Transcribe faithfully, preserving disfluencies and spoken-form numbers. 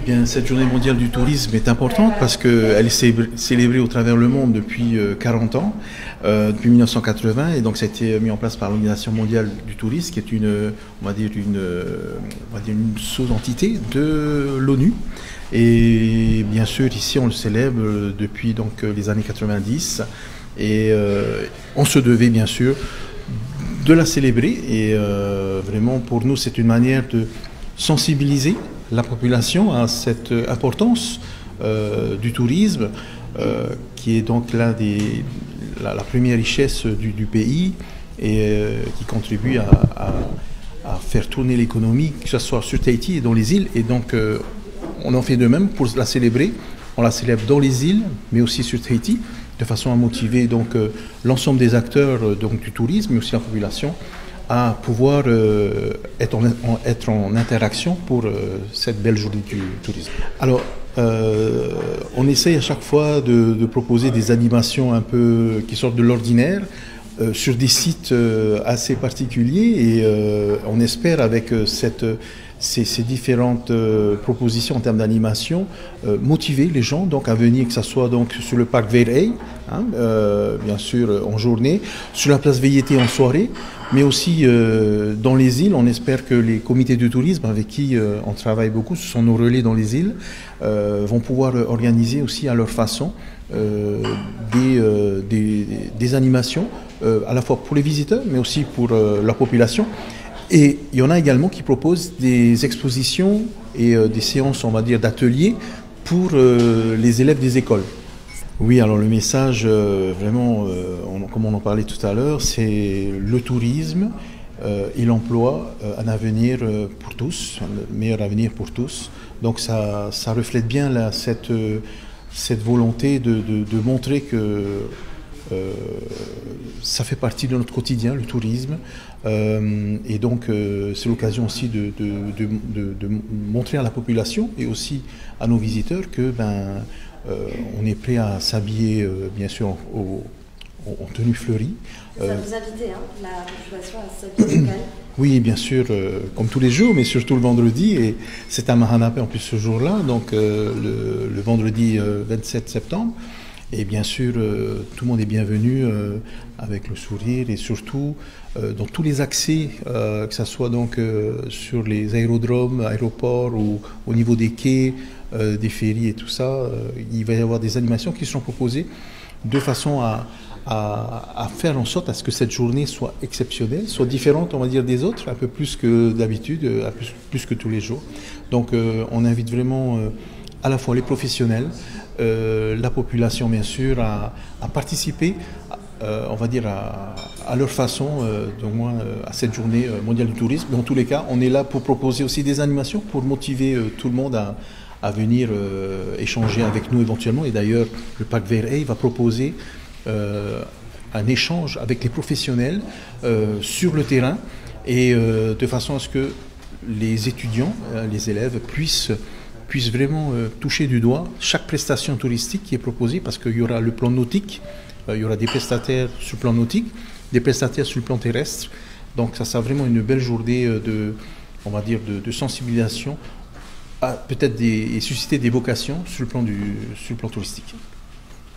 Bien, cette journée mondiale du tourisme est importante parce qu'elle est célébrée au travers le monde depuis quarante ans, euh, depuis mille neuf cent quatre-vingts, et donc ça a été mis en place par l'Organisation mondiale du tourisme, qui est une, on va dire une, on va dire une sous-entité de l'ONU. Et bien sûr, ici, on le célèbre depuis donc les années quatre-vingt-dix, et euh, on se devait bien sûr de la célébrer. Et euh, vraiment, pour nous, c'est une manière de sensibiliser la population à cette importance euh, du tourisme, euh, qui est donc l'un des, la, la première richesse du, du pays, et euh, qui contribue à, à, à faire tourner l'économie, que ce soit sur Tahiti et dans les îles. Et donc, euh, on en fait de même pour la célébrer. On la célèbre dans les îles, mais aussi sur Tahiti, de façon à motiver donc euh, l'ensemble des acteurs euh, donc, du tourisme, mais aussi la population, à pouvoir euh, être, en, en, être en interaction pour euh, cette belle journée du tourisme. Alors, euh, on essaye à chaque fois de, de proposer des animations un peu qui sortent de l'ordinaire, euh, sur des sites euh, assez particuliers, et euh, on espère avec euh, cette, ces, ces différentes euh, propositions en termes d'animation euh, motiver les gens donc, à venir, que ce soit donc, sur le parc Veirei, hein, euh, bien sûr en journée, sur la place Veiete en soirée, mais aussi euh, dans les îles. On espère que les comités de tourisme avec qui euh, on travaille beaucoup, ce sont nos relais dans les îles, euh, vont pouvoir organiser aussi à leur façon euh, des, euh, des, des animations, euh, à la fois pour les visiteurs, mais aussi pour euh, la population. Et il y en a également qui proposent des expositions et euh, des séances, on va dire, d'ateliers pour euh, les élèves des écoles. Oui, alors le message, euh, vraiment, euh, on, comme on en parlait tout à l'heure, c'est le tourisme euh, et l'emploi, euh, un avenir euh, pour tous, un meilleur avenir pour tous. Donc ça, ça reflète bien là, cette, euh, cette volonté de, de, de montrer que euh, ça fait partie de notre quotidien, le tourisme. Euh, et donc euh, c'est l'occasion aussi de, de, de, de, de montrer à la population et aussi à nos visiteurs que ben, Euh, on est prêt à s'habiller, euh, bien sûr, en, en, en tenue fleurie. Ça euh, vous invitez, hein, la population, à s'habiller local? Oui, bien sûr, euh, comme tous les jours, mais surtout le vendredi. Et c'est à Mahanape en plus ce jour-là, donc euh, le, le vendredi euh, vingt-sept septembre. Et bien sûr, euh, tout le monde est bienvenu euh, avec le sourire, et surtout euh, dans tous les accès, euh, que ce soit donc euh, sur les aérodromes, aéroports, ou au niveau des quais, euh, des ferries et tout ça, euh, il va y avoir des animations qui seront proposées de façon à, à, à faire en sorte à ce que cette journée soit exceptionnelle, soit différente, on va dire, des autres, un peu plus que d'habitude, plus, plus que tous les jours. Donc euh, on invite vraiment euh, à la fois les professionnels, Euh, la population bien sûr, à, à participer, euh, on va dire à, à leur façon, euh, donc moi, euh, à cette journée mondiale du tourisme. Dans tous les cas, on est là pour proposer aussi des animations, pour motiver euh, tout le monde à, à venir euh, échanger avec nous éventuellement. Et d'ailleurs, le parc Veirei va proposer euh, un échange avec les professionnels euh, sur le terrain, et euh, de façon à ce que les étudiants, euh, les élèves puissent puisse vraiment euh, toucher du doigt chaque prestation touristique qui est proposée, parce qu'il y aura le plan nautique, euh, il y aura des prestataires sur le plan nautique, des prestataires sur le plan terrestre. Donc ça sera vraiment une belle journée euh, de, on va dire, de, de sensibilisation, à peut-être des, et susciter des vocations sur le plan, du, sur le plan touristique.